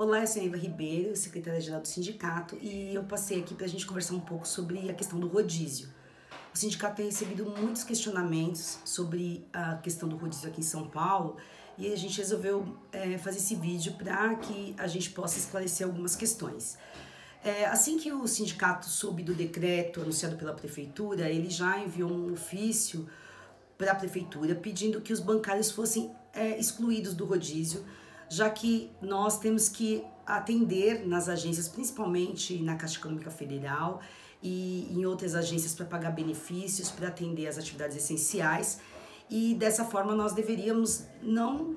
Olá, eu sou a Eva Ribeiro, secretária-geral do sindicato, e eu passei aqui para a gente conversar um pouco sobre a questão do rodízio. O sindicato tem recebido muitos questionamentos sobre a questão do rodízio aqui em São Paulo e a gente resolveu fazer esse vídeo para que a gente possa esclarecer algumas questões. Assim que o sindicato soube do decreto anunciado pela prefeitura, ele já enviou um ofício para a prefeitura pedindo que os bancários fossem excluídos do rodízio, já que nós temos que atender nas agências, principalmente na Caixa Econômica Federal e em outras agências para pagar benefícios, para atender as atividades essenciais, e dessa forma nós deveríamos não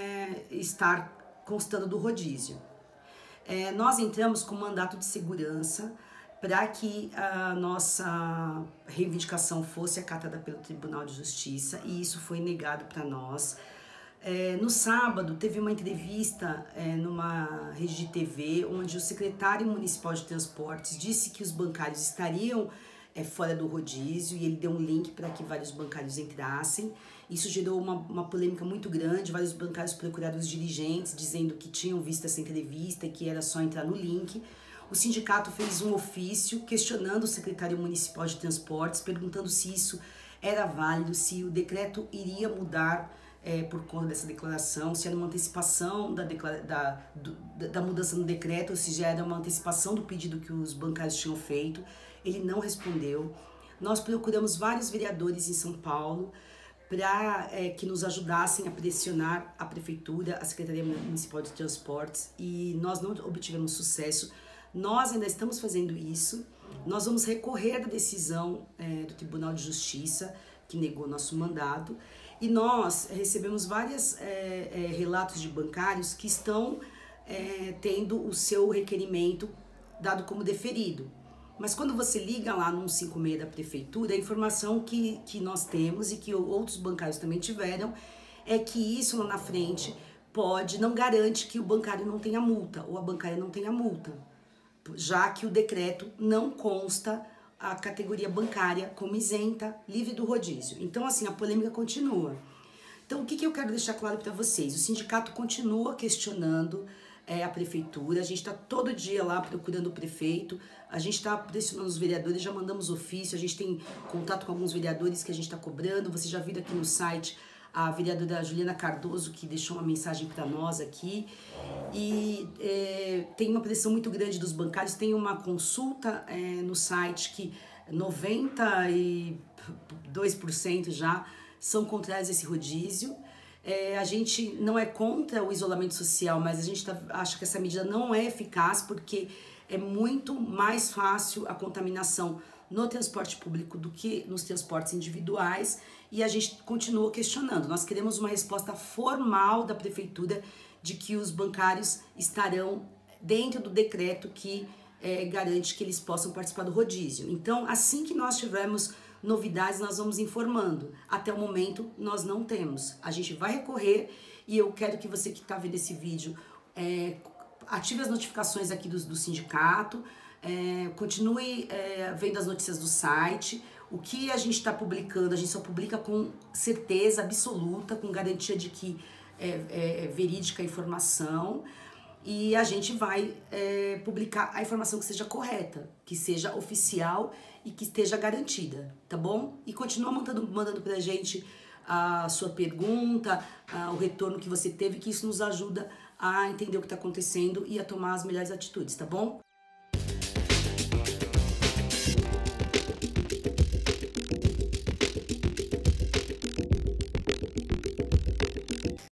estar constando do rodízio. Nós entramos com mandato de segurança para que a nossa reivindicação fosse acatada pelo Tribunal de Justiça, e isso foi negado para nós. No sábado teve uma entrevista numa rede de TV, onde o secretário municipal de transportes disse que os bancários estariam fora do rodízio, e ele deu um link para que vários bancários entrassem. Isso gerou uma polêmica muito grande. Vários bancários procuraram os dirigentes dizendo que tinham visto essa entrevista e que era só entrar no link. O sindicato fez um ofício questionando o secretário municipal de transportes, perguntando se isso era válido, se o decreto iria mudar por conta dessa declaração, se era uma antecipação da mudança no decreto, ou se já era uma antecipação do pedido que os bancários tinham feito. Ele não respondeu. Nós procuramos vários vereadores em São Paulo para que nos ajudassem a pressionar a prefeitura, a Secretaria Municipal de Transportes, e nós não obtivemos sucesso. Nós ainda estamos fazendo isso. Nós vamos recorrer da decisão do Tribunal de Justiça, que negou nosso mandato, e nós recebemos vários relatos de bancários que estão tendo o seu requerimento dado como deferido. Mas quando você liga lá no 156 da prefeitura, a informação que nós temos e que outros bancários também tiveram é que isso lá na frente não garante que o bancário não tenha multa ou a bancária não tenha multa, já que o decreto não consta a categoria bancária como isenta, livre do rodízio. Então, assim, a polêmica continua. Então, o que eu quero deixar claro para vocês? O sindicato continua questionando a prefeitura, a gente está todo dia lá procurando o prefeito, a gente está pressionando os vereadores, já mandamos ofício, a gente tem contato com alguns vereadores que a gente está cobrando. Vocês já viram aqui no site a vereadora Juliana Cardoso, que deixou uma mensagem para nós aqui, e tem uma pressão muito grande dos bancários. Tem uma consulta no site que 92% já são contrários a esse rodízio. A gente não é contra o isolamento social, mas a gente acha que essa medida não é eficaz, porque é muito mais fácil a contaminação no transporte público do que nos transportes individuais, e a gente continua questionando. Nós queremos uma resposta formal da prefeitura de que os bancários estarão dentro do decreto que garante que eles possam participar do rodízio. Então, assim que nós tivermos novidades, nós vamos informando. Até o momento, nós não temos. A gente vai recorrer, e eu quero que você que está vendo esse vídeo ative as notificações aqui do sindicato, continue vendo as notícias do site. O que a gente está publicando, a gente só publica com certeza absoluta, com garantia de que é verídica a informação, e a gente vai publicar a informação que seja correta, que seja oficial e que esteja garantida, tá bom? E continua mandando pra gente a sua pergunta, o retorno que você teve, que isso nos ajuda a entender o que está acontecendo e a tomar as melhores atitudes, tá bom?